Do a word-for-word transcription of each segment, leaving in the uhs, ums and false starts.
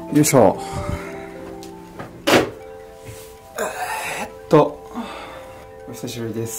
よいしょ。えっとお久しぶりです。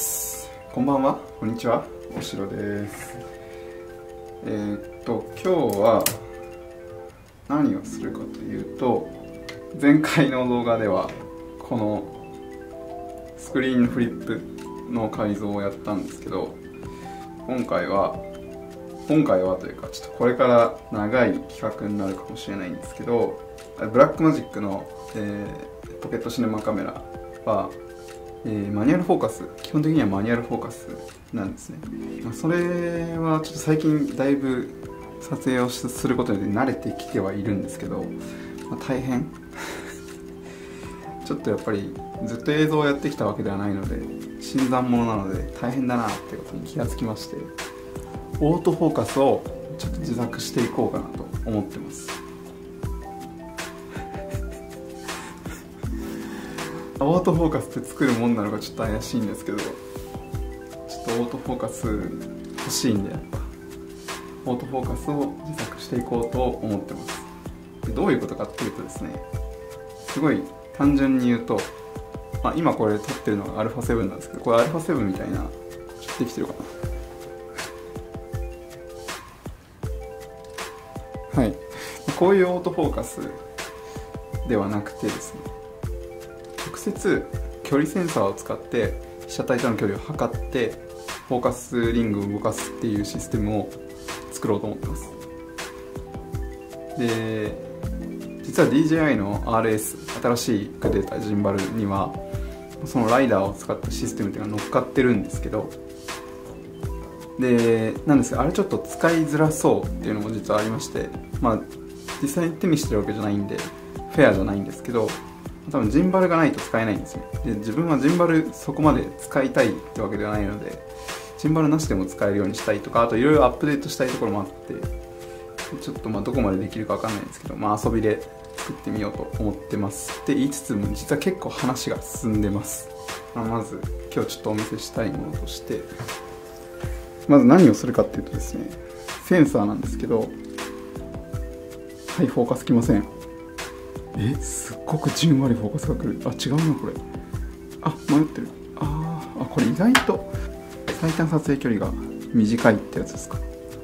こんばんは、こんにちは、おしろです。えー、っと今日は何をするかというと、前回の動画ではこのスクリーンフリップの改造をやったんですけど、今回は今回はというかちょっとこれから長い企画になるかもしれないんですけど、ブラックマジックの、えー、ポケットシネマカメラは、えー、マニュアルフォーカス、基本的にはマニュアルフォーカスなんですね。まあ、それはちょっと最近だいぶ撮影をすることによって慣れてきてはいるんですけど、まあ、大変ちょっとやっぱりずっと映像をやってきたわけではないので、新参者なので大変だなってことに気がつきまして、オートフォーカスをちょっと自作していこうかなと思ってます。オートフォーカスって作るもんなのかちょっと怪しいんですけど、ちょっとオートフォーカス欲しいんで、やっぱオートフォーカスを自作していこうと思ってます。でどういうことかっていうとですね、すごい単純に言うと、まあ、今これ撮ってるのが アルファセブン なんですけど、これ アルファセブン みたいな、ちょっとできてるかな。はい、こういうオートフォーカスではなくてですね、直接距離センサーを使って被写体との距離を測ってフォーカスリングを動かすっていうシステムを作ろうと思ってます。で、実は ディージェーアイ の アールエス、 新しく出たジンバルにはそのライダーを使ったシステムっていうのが乗っかってるんですけど、でなんですが、あれちょっと使いづらそうっていうのも実はありまして、まあ実際に手にしてるわけじゃないんでフェアじゃないんですけど、多分ジンバルがないと使えないんですよ。で自分はジンバルそこまで使いたいってわけではないので、ジンバルなしでも使えるようにしたいとか、あといろいろアップデートしたいところもあって、ちょっとまあどこまでできるかわかんないんですけど、まあ遊びで作ってみようと思ってますって言いつつも、実は結構話が進んでます。まあ、まず今日ちょっとお見せしたいものとして、まず何をするかっていうとですね、センサーなんですけど、はい、フォーカスきません。え、すっごくじんわりフォーカスがくる。あ、違うなこれ。あ、迷ってる。あーあ、これ意外と最短撮影距離が短いってやつですか。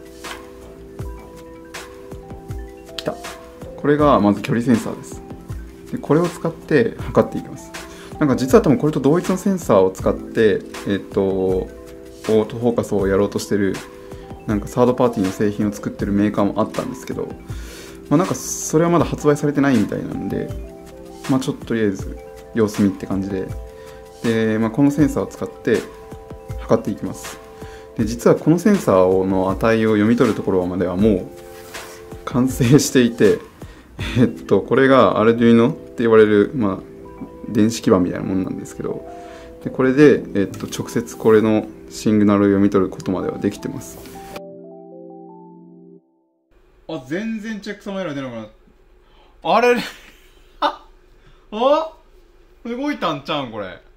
きた。これがまず距離センサーです。でこれを使って測っていきます。なんか実は多分これと同一のセンサーを使ってえっとオートフォーカスをやろうとしてる、なんかサードパーティーの製品を作ってるメーカーもあったんですけど、まあ、なんかそれはまだ発売されてないみたいなんで、まあ、ちょっととりあえず様子見って感じで、で、まあ、このセンサーを使って測っていきます。で実はこのセンサーの値を読み取るところまではもう完成していて、えっとこれが Arduino って呼ばれる、まあ、電子基板みたいなものなんですけど、でこれで、えっと、直接これのシングナルを読み取ることまではできてます。あ、全然チェックサムエラー出なくなった。あれああ動いたんちゃうんこれ。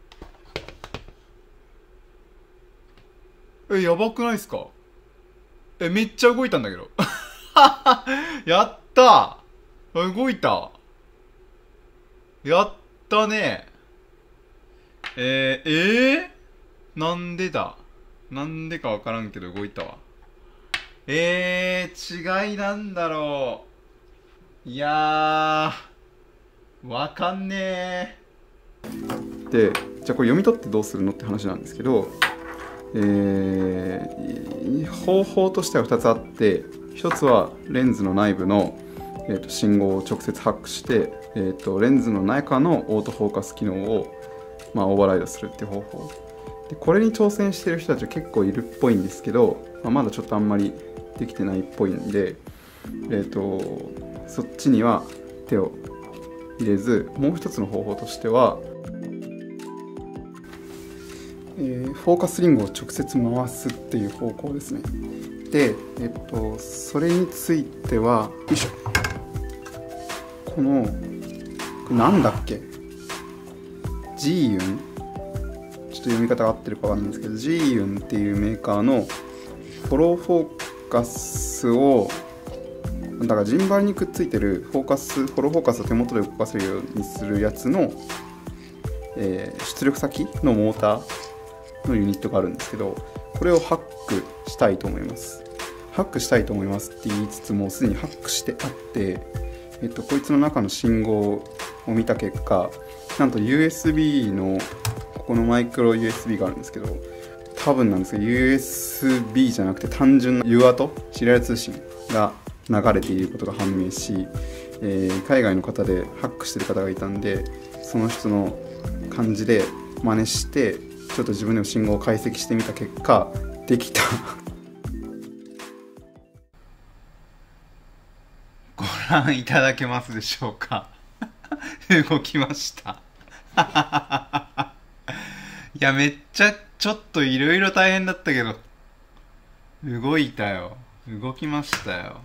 え、やばくないっすか。え、めっちゃ動いたんだけどやったー、動いた。やったね。えー、えー、なんでだなんでかわからんけど動いたわ。えー、違いなんだろう。いやー、わかんねー。で、じゃあこれ読み取ってどうするのって話なんですけど、えー、方法としてはふたつあって、ひとつはレンズの内部の、えー、と信号を直接ハックして、えー、とレンズの中のオートフォーカス機能を、まあ、オーバーライドするっていう方法で、これに挑戦してる人たちは結構いるっぽいんですけど、まあ、まだちょっとあんまりできてないっぽいんで、えー、とそっちには手を入れず、もう一つの方法としては、えー、フォーカスリングを直接回すっていう方向ですね。で、えっと、それについては、よいしょ、このこれなんだっけ、ジーユン、ちょっと読み方が合ってるかわかんないんですけど、ジーユンっていうメーカーのフォローフォーカスをだからジンバルにくっついてるフォーカスフォローフォーカスを手元で動かせるようにするやつの、えー、出力先のモーターのユニットがあるんですけど、これをハックしたいと思います。ハックしたいと思いますって言いつつもすでにハックしてあって、えっと、こいつの中の信号を見た結果、なんと ユーエスビー のここのマイクロ ユーエスビー があるんですけど、多分なんですけど ユーエスビー じゃなくて単純な ユーエーティー シリアル通信が流れていることが判明し、えー、海外の方でハックしてる方がいたんで、その人の感じで真似してちょっと自分でも信号を解析してみた結果できたご覧いただけますでしょうか動きましたいや、めっちゃちょっといろいろ大変だったけど動いたよ。動きましたよ。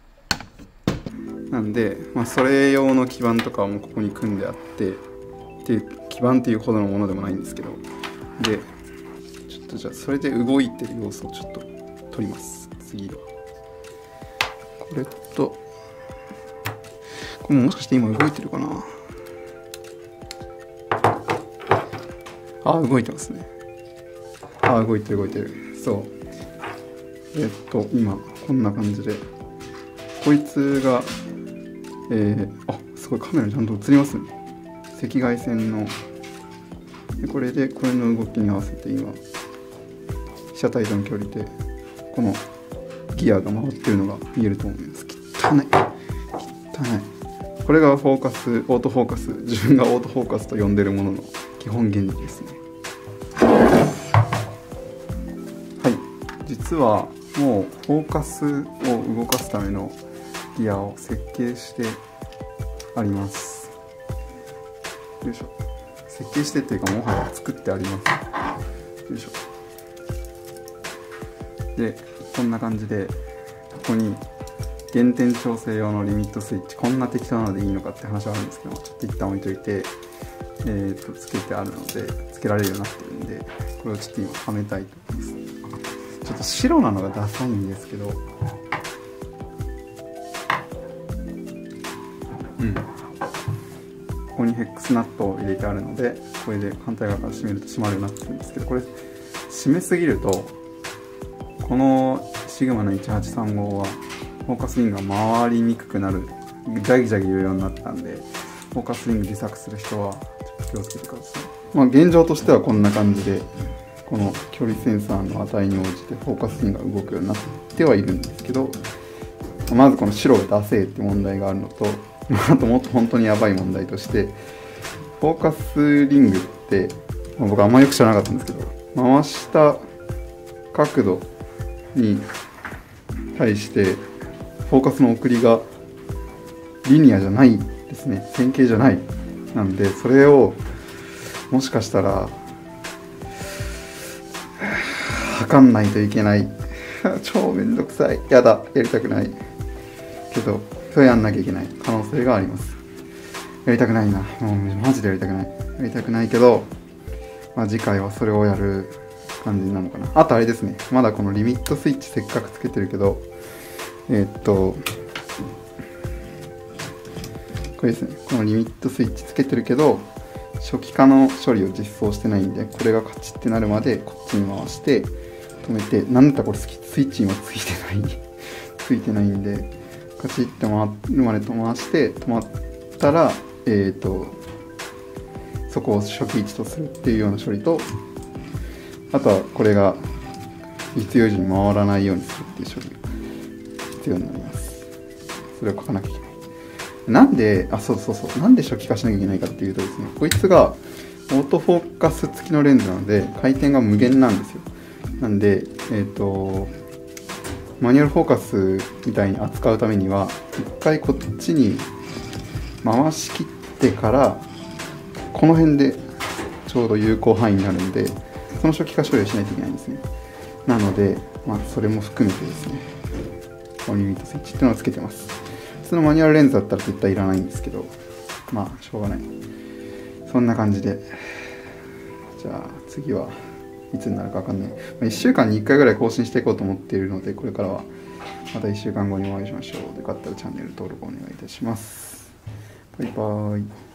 なんで、まあ、それ用の基板とかもここに組んであってで、基板っていうほどのものでもないんですけど、でちょっとじゃあそれで動いてる様子をちょっと取ります。次はこれとこれもしかして今動いてるかなあ、動いてますね。あ、動いてる動いてる。そう。えっと、今、こんな感じで。こいつが、えー、あ、すごいカメラにちゃんと映りますね。赤外線の。でこれで、これの動きに合わせて今、被写体との距離で、このギアが回ってるのが見えると思います。汚い。汚い。これがフォーカス、オートフォーカス。自分がオートフォーカスと呼んでるものの基本原理ですね。はい、実はもうフォーカスを動かすためのギアを設計してあります。よいしょ。設計してっていうかもはや作ってあります。よいしょ。で、こんな感じでここに減点調整用のリミットスイッチ、こんな適当なのでいいのかって話はあるんですけど、ちょっと一旦置いといて、えー、とつけてあるので、つけられるようになってるんで、これをちょっと今はめたいと思います。ちょっと白なのがダサいんですけど、うん、ここにヘックスナットを入れてあるので、これで反対側から閉めると閉まるようになってるんですけど、これ閉めすぎるとこのシグマのいちはちさんごはフォーカスリングが回りにくくなる、ジャギジャギ言うようになったんで、フォーカスリング自作する人はちょっと気をつけてください。まあ、現状としてはこんな感じで、この距離センサーの値に応じてフォーカスリングが動くようになってはいるんですけど、まずこの白がダセーって問題があるのと、あともっと本当にやばい問題として、フォーカスリングって、まあ、僕あんまよく知らなかったんですけど、回した角度に対してフォーカスの送りがリニアじゃないですね。線形じゃない。なんで、それをもしかしたら測んないといけない。超めんどくさい。やだ。やりたくない。けど、それやんなきゃいけない可能性があります。やりたくないな。もうマジでやりたくない。やりたくないけど、まあ、次回はそれをやる感じなのかな。あとあれですね。まだこのリミットスイッチせっかくつけてるけど、えー、っと、これですね。このリミットスイッチつけてるけど、初期化の処理を実装してないんで、これがカチッってなるまでこっちに回して止めて、なんだったらこれスイッチ今ついてないついてないんで、カチッって回るまでと回して止まったら、えっとそこを初期位置とするっていうような処理と、あとはこれが必要以上に回らないようにするっていう処理が必要になります。それを書かなきゃいけない。なんで、あ、そうそうそう、なんで初期化しなきゃいけないかっていうとですね、こいつがオートフォーカス付きのレンズなので、回転が無限なんですよ。なんで、えっと、マニュアルフォーカスみたいに扱うためには、一回こっちに回しきってから、この辺でちょうど有効範囲になるんで、その初期化処理をしないといけないんですね。なので、まあ、それも含めてですね、このリミットスイッチっていうのをつけてます。普通のマニュアルレンズだったら絶対いらないんですけど、まあしょうがない。そんな感じで、じゃあ次はいつになるかわかんない。いっしゅうかんにいっかいぐらい更新していこうと思っているので、これからはまたいっしゅうかんごにお会いしましょう。よかったらチャンネル登録お願いいたします。バイバーイ。